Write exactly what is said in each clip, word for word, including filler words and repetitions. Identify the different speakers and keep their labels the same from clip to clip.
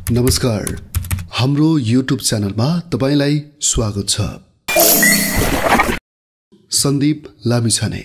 Speaker 1: नमस्कार, हाम्रो युट्युब च्यानलमा तपाईलाई स्वागत छ। सन्दीप लामिछाने।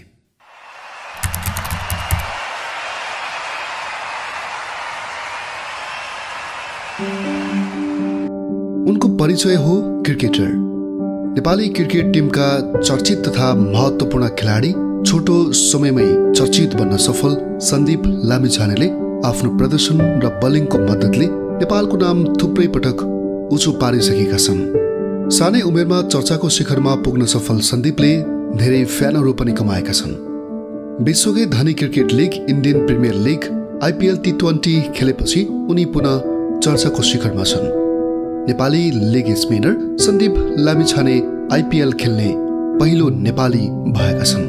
Speaker 1: उनको परिचय हो क्रिकेटर। नेपाली क्रिकेट टिमका चर्चित तथा महत्त्वपूर्ण खेलाडी, छोटो समयमै चर्चित बन्न सफल सन्दीप लामिछानेले आफ्नो प्रदर्शन र बलिङको मद्दतले नेपालको नाम थुप्रै पटक उच्च पारिसकेका छन्। सानै उमेरमा चर्चाको शिखरमा पुग्न सफल सन्दीपले धेरै फ्यानहरू पनि कमाएका छन्। विश्वकै धनी cricket league Indian premier league IPL T twenty खेलेपछि उनी पुनः चर्चाको शिखरमा छन्। Nepali leg spinner Sandeep Lamichhane IPL खेल्ने पहिलो नेपाली भएका छन्।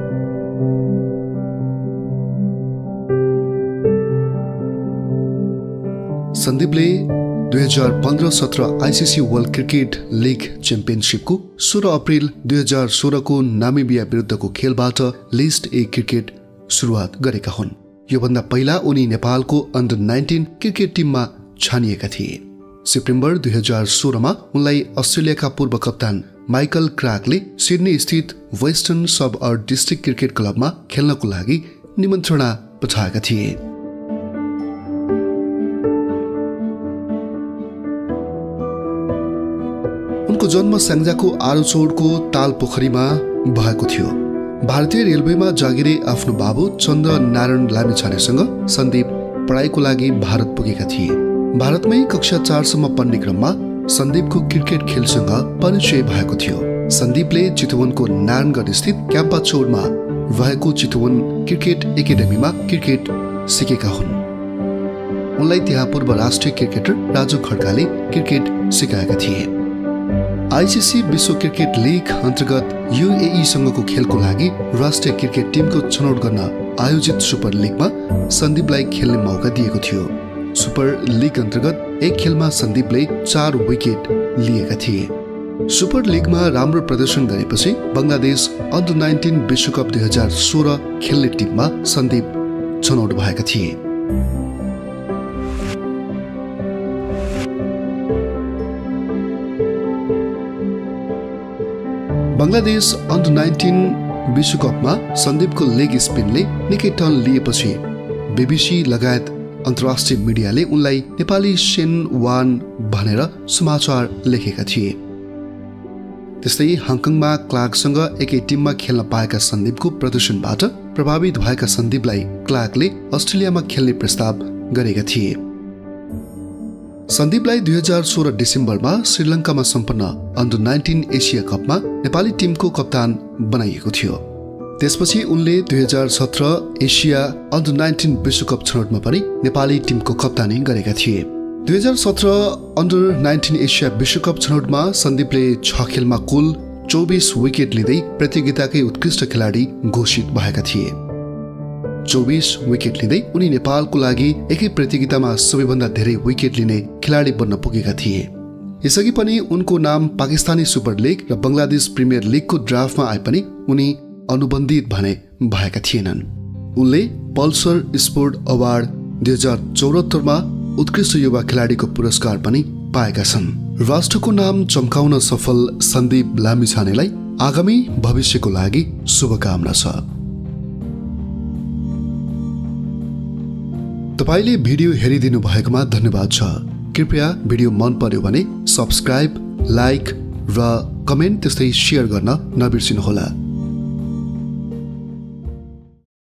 Speaker 1: सन्दीपले दुई हजार पन्ध्र सत्र आइसिसी वर्ल्ड क्रिकेट लिग च्याम्पियनसिपको सोह्र अप्रेल दुई हजार सोह्रको नामिबिया विरुद्धको खेलबाट लिस्ट ए क्रिकेट सुरुवात गरेका हुन्। योभन्दा पहिला उनी नेपालको अन्डर नाइन्टिन क्रिकेट टिममा छानिएका थिए। सेप्टेम्बर दुई हजार सोह्रमा उनलाई अस्ट्रेलियाका पूर्व कप्तान माइकल क्राकले सिडनी स्थित western suburbs district cricket क्लबमा खेल्नको लागि निमन्त्रणा पठाएका थिए। उनको जन्म स्याङ्जाको आरोचौडको ताल पोखरीमा भएको थियो। भारतीय रेलवेमा जागिरे आफ्नो बाबु चन्द्र नारायण लामिछानेसँग सन्दीप पढाइको लागि भारत पुगेका थिए। भारतमै कक्षा चारसम्म पढ्ने क्रममा सन्दीपको क्रिकेट खेलसँग परिचय भएको थियो। सन्दीपले चितवनको नारायणगढ स्थित क्याम्पाचौरमा रहेको चितवन क्रिकेट एकाडेमीमा क्रिकेट सिकेका हुन्। उनलाई त्यहाँ पूर्व राष्ट्रिय क्रिकेटर राजु खड्काले क्रिकेट सिकाएका थिए। आइसिसी विश्व क्रिकेट लिग अन्तर्गत युएई सँगको खेलको लागि राष्ट्रिय क्रिकेट टिमको छनौट गर्न आयोजित सुपर लिगमा सन्दीपलाई खेल्ने मौका दिएको थियो। सुपर लिग अन्तर्गत एक खेलमा सन्दीपले चार विकेट लिएका थिए। सुपर लिगमा राम्रो प्रदर्शन गरेपछि बङ्गलादेश अन्डर नाइन्टिन विश्वकप दुई हजार सोह्र खेल्ने टिममा सन्दीप छनौट भएका थिए। बङ्गलादेश अन्डर नाइन्टिन विश्वकपमा सन्दीपको लेग स्पिनले निकै टर्न लिएपछि बीबीसी लगायत अन्तर्राष्ट्रिय मिडियाले उनलाई नेपाली सेन वान भनेर समाचार लेखेका थिए। त्यस्तै हङकङमा क्लार्कसँग एकै टिममा खेल्न पाएका सन्दीपको प्रदर्शनबाट प्रभावित भएका सन्दीपलाई क्लार्कले अस्ट्रेलियामा खेल्ने प्रस्ताव गरेका थिए। सन्दीपलाई दुई हजार सोह्र डिसेम्बरमा श्रीलङ्कामा सम्पन्न अन्डर नाइन्टिन एसिया कपमा नेपाली टिमको कप्तान बनाइएको थियो। त्यसपछि उनले दुई हजार सत्र एसिया अन्डर नाइन्टिन विश्वकप छनौटमा पनि नेपाली टिमको कप्तानी गरेका थिए। दुई हजार सत्र अन्डर नाइन्टिन एसिया विश्वकप छनौटमा सन्दीपले छ खेलमा कुल चौबिस विकेट लिँदै प्रतियोगिताकै उत्कृष्ट खेलाडी घोषित भएका थिए। चौबिस विकेट लिँदै उनी नेपालको लागि एकै प्रतियोगितामा सबैभन्दा धेरै विकेट लिने खेलाडी बन्न पुगेका थिए। यसअघि पनि उनको नाम पाकिस्तानी सुपर लिग र बङ्गलादेश प्रिमियर लिगको ड्राफ्टमा आए पनि उनी अनुबन्धित भने भएका थिएनन्। उनले पल्सर स्पोर्ट अवार्ड दुई हजार चौहत्तरमा उत्कृष्ट युवा खेलाडीको पुरस्कार पनि पाएका छन्। राष्ट्रको नाम चम्काउन सफल सन्दीप लामिछानेलाई आगामी भविष्यको लागि शुभकामना छ। तपाईले भिडियो हेरिदिनु भएकोमा धन्यवाद छ। कृपया भिडियो मन पर्यो भने सब्स्क्राइब, लाइक र कमेन्ट त्यस्तै सेयर गर्न नबिर्सिनुहोला।